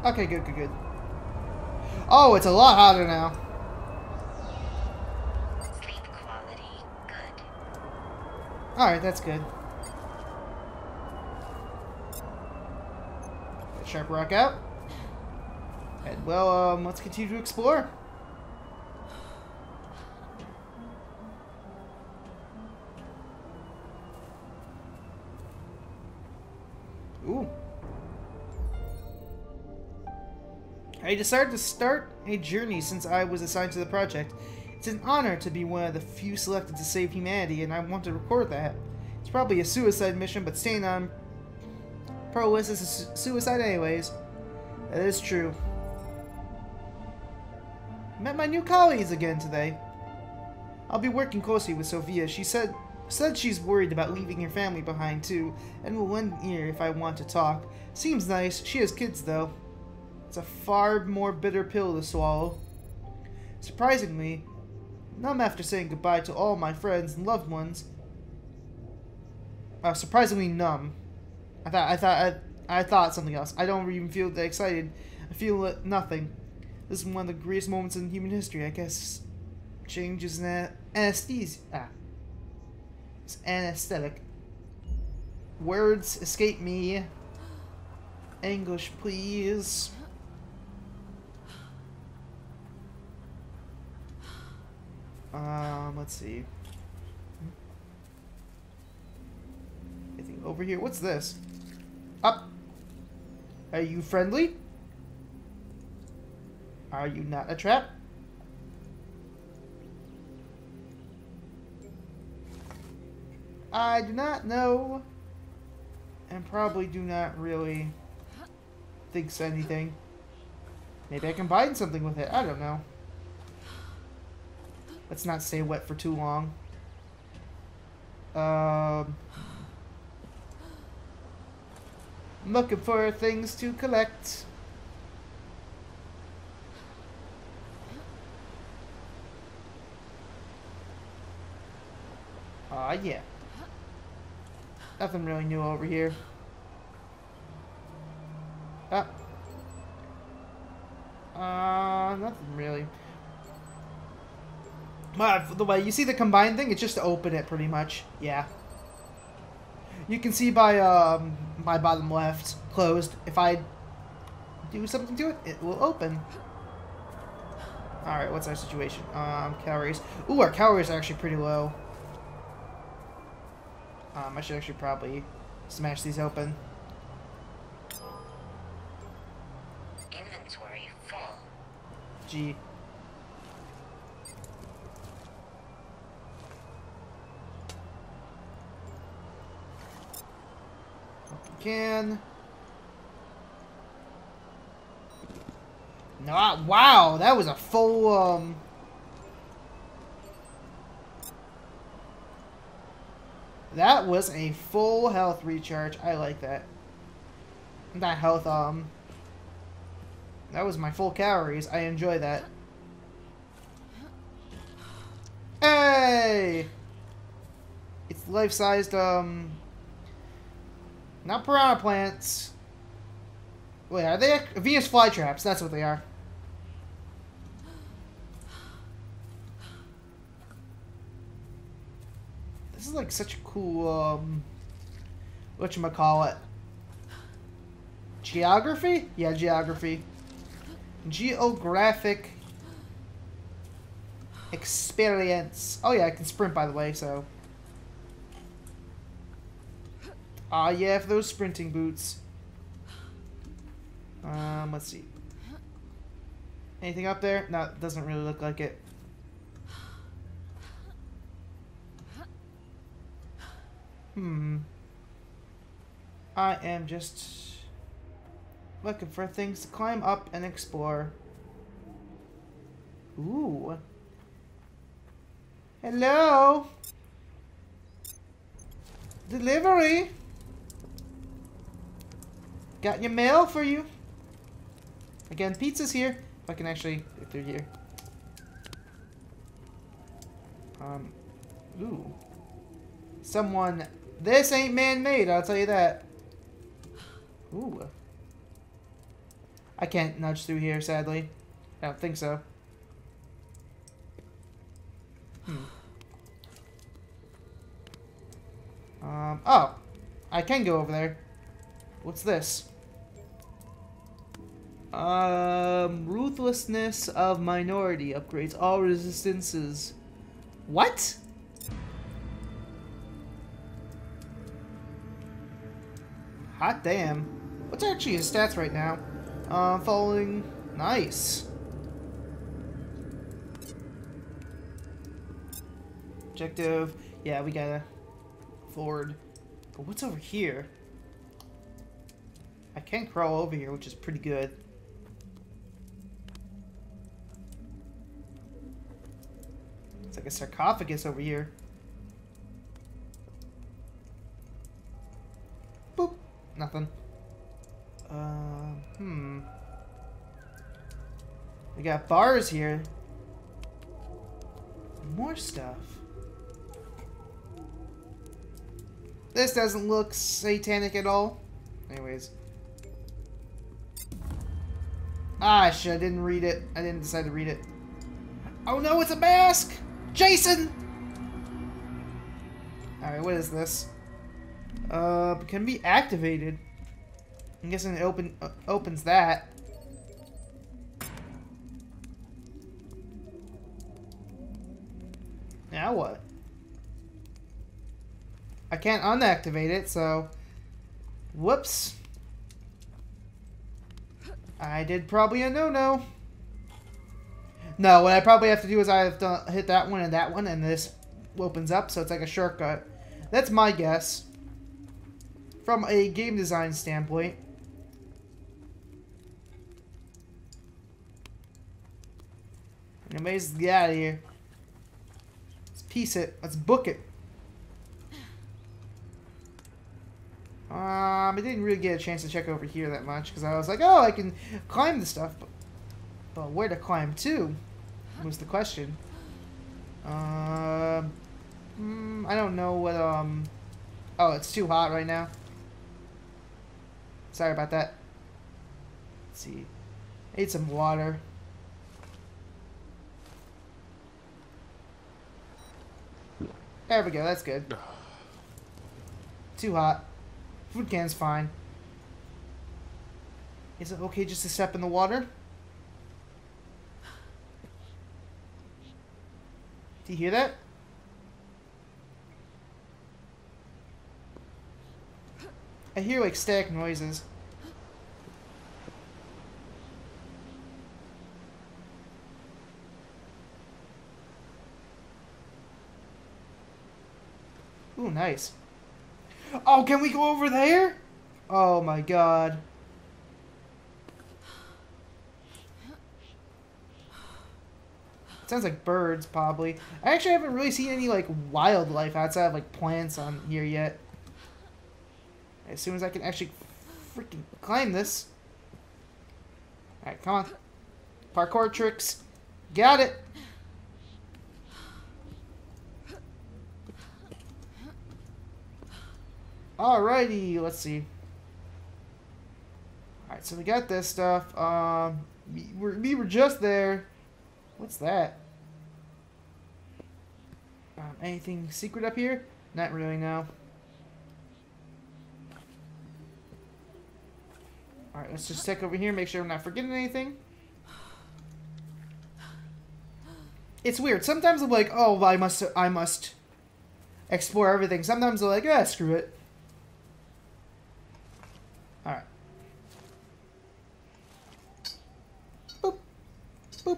Okay, good, good, good. Oh, it's a lot hotter now. Sleep quality good. Alright, that's good. Get sharp rock out. And well, let's continue to explore. Ooh. I decided to start a journey since I was assigned to the project. It's an honor to be one of the few selected to save humanity, and I want to record that. It's probably a suicide mission, but staying on pro list is a suicide anyways. That is true. Met my new colleagues again today. I'll be working closely with Sophia. She said she's worried about leaving her family behind too, and will lend an ear if I want to talk. Seems nice. She has kids though. It's a far more bitter pill to swallow. Surprisingly, numb after saying goodbye to all my friends and loved ones. Surprisingly numb. I thought something else. I don't even feel that excited. I feel nothing. This is one of the greatest moments in human history, I guess. Change is an anesthesia. It's anesthetic. Words escape me. English, please. Let's see. Anything over here? What's this? Up. Are you friendly? Are you not a trap? I do not know. And probably do not really think so anything. Maybe I can bind something with it. I don't know. Let's not stay wet for too long. I'm looking for things to collect. Yeah. Nothing really new over here. Nothing really. The way you see the combined thing, it's just to open it pretty much. Yeah. You can see by my bottom left closed. If I do something to it, it will open. Alright, what's our situation? Calories. Ooh, our calories are actually pretty low. I should actually probably smash these open. Inventory full. Gee. Can. No, wow, that was a full, that was a full health recharge. I like that. Not health, that was my full calories. I enjoy that. Hey! It's life-sized, not piranha plants. Wait, are they Venus flytraps? That's what they are. This is like such a cool, whatchamacallit. Geography? Yeah, geography. Geographic experience. Oh yeah, I can sprint by the way, so. Yeah, for those sprinting boots. Let's see. Anything up there? No, it doesn't really look like it. I am just looking for things to climb up and explore. Ooh. Hello? Delivery? Got your mail for you. Again, pizza's here. If I can actually get through here. Ooh. Someone. This ain't man-made, I'll tell you that. Ooh. I can't nudge through here, sadly. I don't think so. Oh. I can go over there. What's this? Ruthlessness of minority upgrades all resistances. What? Hot damn. What's actually his stats right now? Following. Nice. Objective. Yeah, we gotta forward. But what's over here? I can crawl over here, which is pretty good. It's like a sarcophagus over here. Boop. Nothing. We got bars here. More stuff. This doesn't look satanic at all. Anyways. Ah, shit, I didn't read it. I didn't decide to read it. Oh no, it's a mask! Jason! Alright, what is this? Can be activated. I'm guessing it opens that. Now what? I can't unactivate it, so... Whoops. I did probably a no-no. No, what I probably have to do is I have to hit that one, and this opens up, so it's like a shortcut. That's my guess. From a game design standpoint. Anyways, get out of here. Let's piece it. Let's book it. I didn't really get a chance to check over here that much, because I was like, oh, I can climb the stuff, but where to climb to was the question. I don't know what, oh, it's too hot right now. Sorry about that. Let's see. Need some water. There we go, that's good. Too hot. Food can's fine. Is it okay just to step in the water? Do you hear that? I hear like static noises. Ooh, nice. Oh, can we go over there? Oh my god. It sounds like birds, probably. I actually haven't really seen any, like, wildlife outside of, like, plants on here yet. As soon as I can actually freaking climb this. Alright, come on. Parkour tricks. Got it. Alrighty, let's see. Alright, so we got this stuff. We were just there. What's that? Anything secret up here? Not really, no. Alright, let's just check over here, make sure I'm not forgetting anything. It's weird. Sometimes I'm like, oh, I must explore everything. Sometimes I'm like, ah, screw it. Alright. Boop. Boop.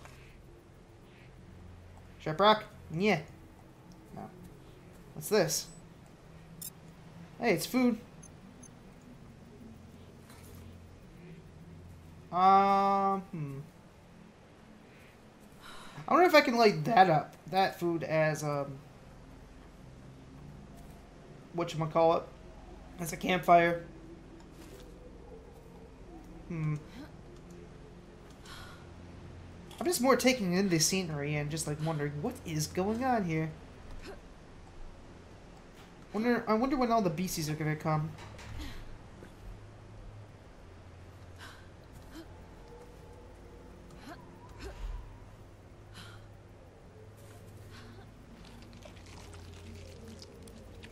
Sharp rock? Yeah. No. What's this? Hey, it's food. I wonder if I can light that up. That food as, whatchamacallit? As a campfire. I'm just more taking in the scenery and just like wondering what is going on here. I wonder when all the beasties are gonna come.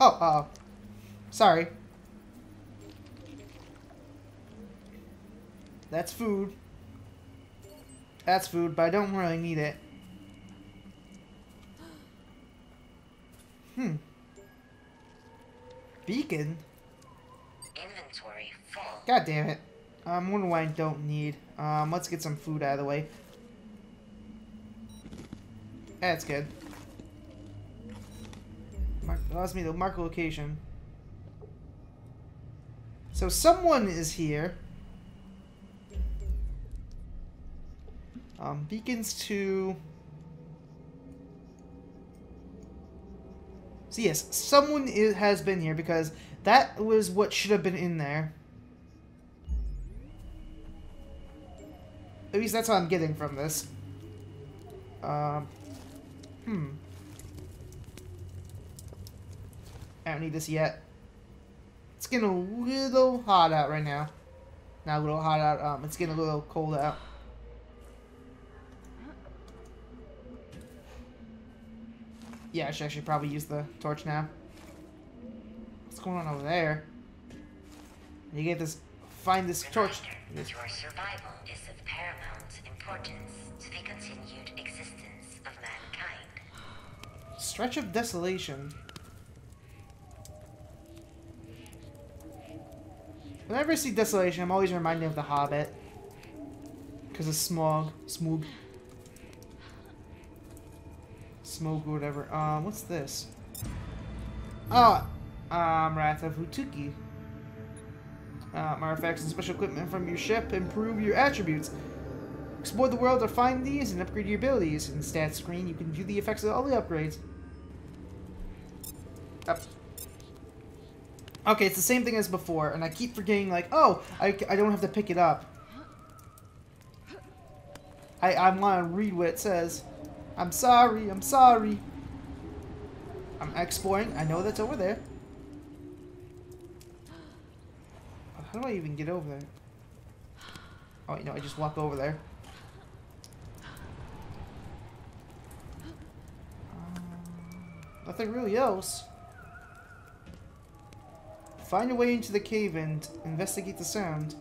Oh, sorry. That's food. That's food, but I don't really need it. Beacon? Inventory full. God damn it. Wonder why I don't need. Let's get some food out of the way. That's good. Allows me to mark a location. So someone is here. Beacons to... So yes, someone has been here because that was what should have been in there. At least that's what I'm getting from this. I don't need this yet. It's getting a little hot out right now. Not a little hot out, it's getting a little cold out. Yeah, I should actually probably use the torch now. What's going on over there? You get this, find this torch. Your survival is of paramount importance to the continued existence of mankind. Stretch of desolation. Whenever I see desolation, I'm always reminded of The Hobbit. Because of smog. Smog. Smoke or whatever. What's this? Oh, Wrath of Hutuki. Artifacts and special equipment from your ship improve your attributes. Explore the world to find these and upgrade your abilities. In the stats screen, you can view the effects of all the upgrades. Up. Okay, it's the same thing as before, and I keep forgetting, like, oh, I don't have to pick it up. I want to read what it says. I'm sorry, I'm sorry. I'm exploring. I know that's over there. How do I even get over there? Oh, wait, no, I just walk over there. Nothing really else. Find a way into the cave and investigate the sound.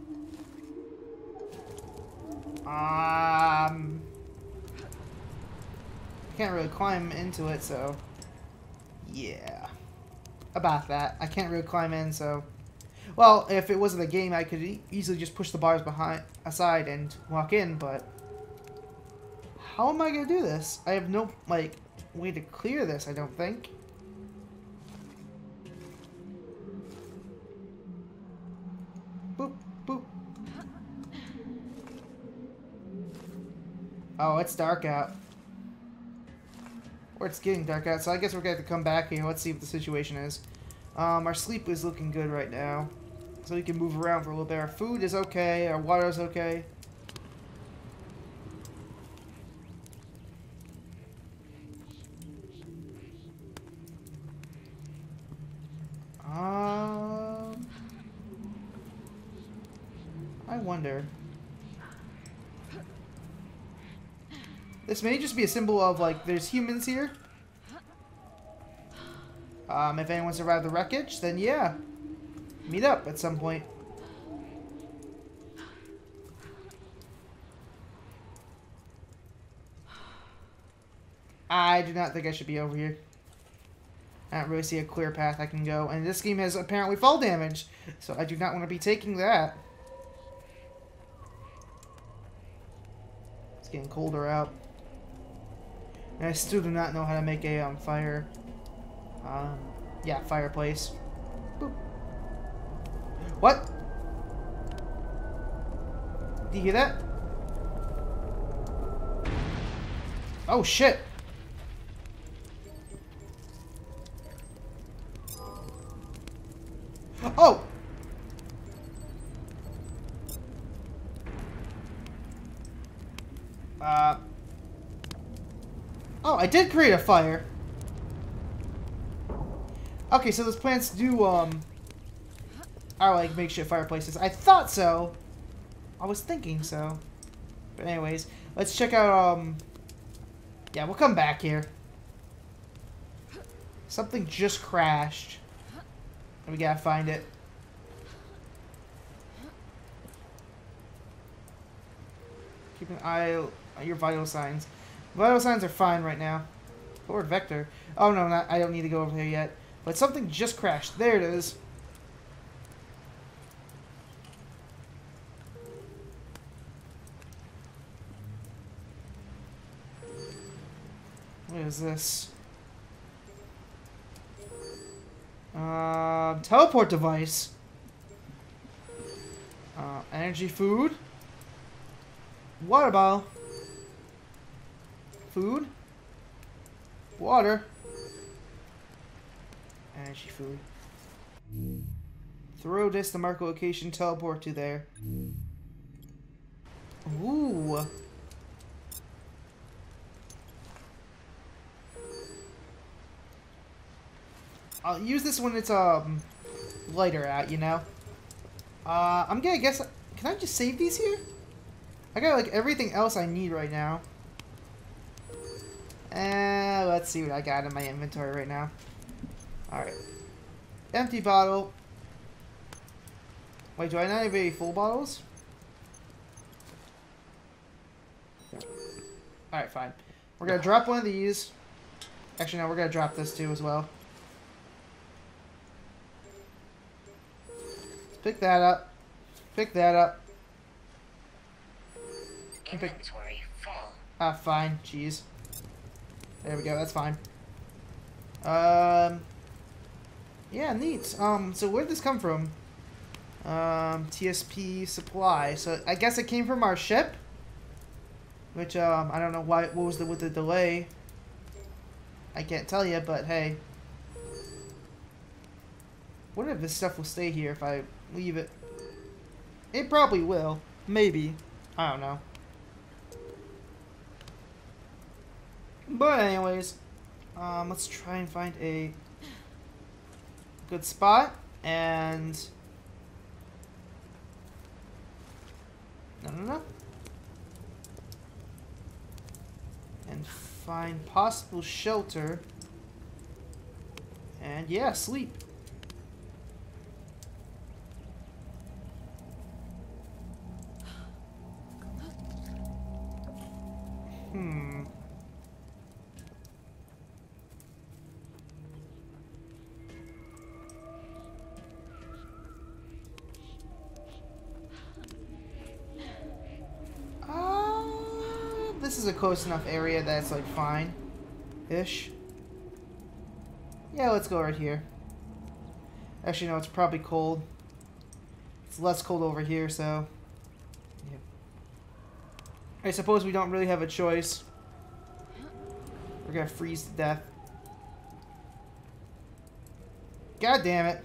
Can't really climb into it, so yeah. About that, I can't really climb in, so well, if it wasn't a game, I could easily just push the bars aside and walk in. But how am I gonna do this? I have no way to clear this. I don't think. Boop boop. Oh, it's dark out. Or it's getting dark out, so I guess we're gonna have to come back here. Let's see what the situation is. Our sleep is looking good right now, so we can move around for a little bit. Our food is okay. Our water is okay. I wonder. This may just be a symbol of, like, there's humans here. If anyone survived the wreckage, then yeah. Meet up at some point. I do not think I should be over here. I don't really see a clear path I can go. And this game has apparently fall damage, so I do not want to be taking that. It's getting colder out. And I still do not know how to make a fire. Yeah, fireplace. Boop. What? Do you hear that? Oh shit! Oh! Oh, I did create a fire. Okay, so those plants do, are like makeshift fireplaces. I thought so. I was thinking so. But anyways, let's check out, yeah, we'll come back here. Something just crashed. And we gotta find it. Keep an eye on your vital signs. Vital signs are fine right now. Forward vector. Oh no, I don't need to go over there yet. But something just crashed. There it is. What is this? Teleport device. Energy food. Water bottle. Food. Water. Energy food. Throw this to mark location. Teleport to there. Ooh. I'll use this when it's lighter out, you know. I'm gonna guess. Can I just save these here? I got like everything else I need right now. Let's see what I got in my inventory right now. All right. Empty bottle. Wait, do I not have any full bottles? All right, fine. We're gonna drop one of these. Actually, no, we're gonna drop this too as well. Pick that up. Pick that up. Inventory full. Ah, fine. Jeez. There we go. That's fine. Yeah, neat. So where did this come from? TSP supply. So I guess it came from our ship. Which, I don't know why. What was with the delay? I can't tell you, but hey. What if this stuff will stay here if I leave it? It probably will. Maybe. I don't know. But anyways, let's try and find a good spot and no. And find possible shelter. And yeah, sleep. This is a close enough area that's like fine-ish. Yeah, let's go right here. Actually, no, it's probably cold. It's less cold over here, so yeah. I suppose we don't really have a choice. We're gonna freeze to death. God damn it.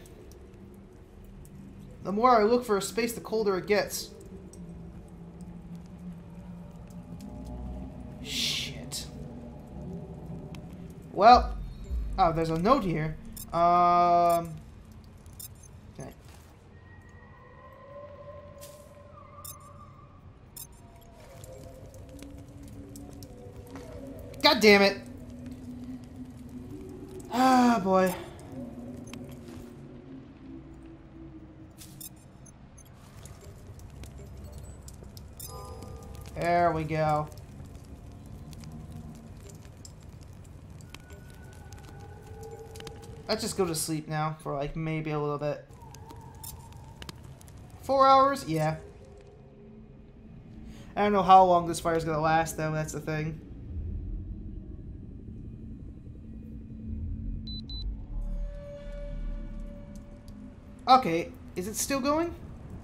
The more I look for a space, the colder it gets. Shit. Well, oh, there's a note here. Okay. God damn it. Ah, boy. There we go. Let's just go to sleep now for like maybe a little bit. 4 hours? Yeah. I don't know how long this fire's gonna last though, that's the thing. Okay, is it still going?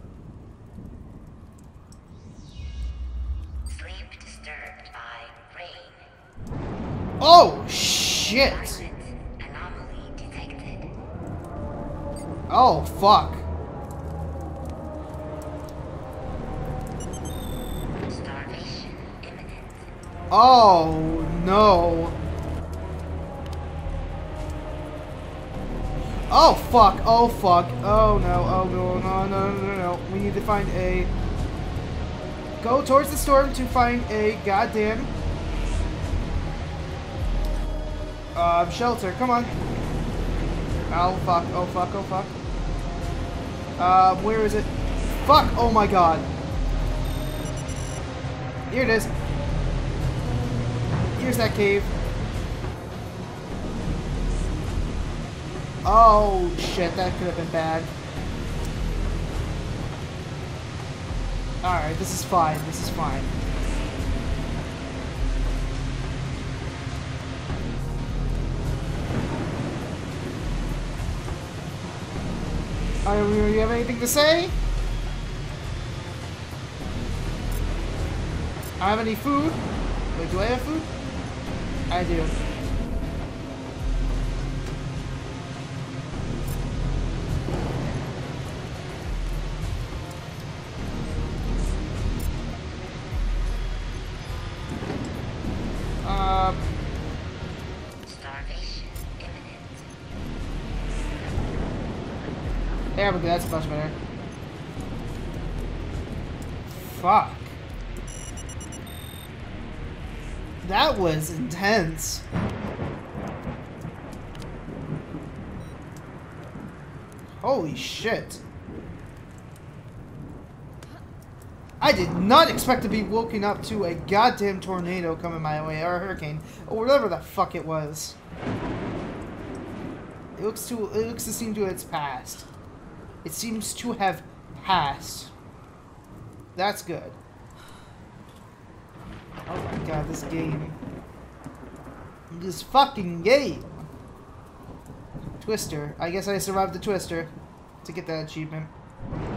Sleep disturbed by rain. Oh, shit! Anomaly detected. Oh, fuck. Starvation imminent. Oh, no. Oh, fuck. Oh, fuck. Oh, no. Oh, no. No, no, no, no, no. We need to find a... Go towards the storm to find a goddamn... shelter. Come on. Oh fuck, oh fuck, oh fuck. Where is it? Fuck, oh my god. Here it is. Here's that cave. Oh shit, that could have been bad. Alright, this is fine, this is fine. Alright, you have anything to say? I have any food? Wait, do I have food? I do. Starvation imminent. There we go, that's much better. Fuck. That was intense. Holy shit. I did not expect to be woken up to a goddamn tornado coming my way, or a hurricane, or whatever the fuck it was. It looks to seem to have passed. It seems to have passed. That's good. Oh my god, this game. This fucking game. Twister. I guess I survived the Twister to get that achievement.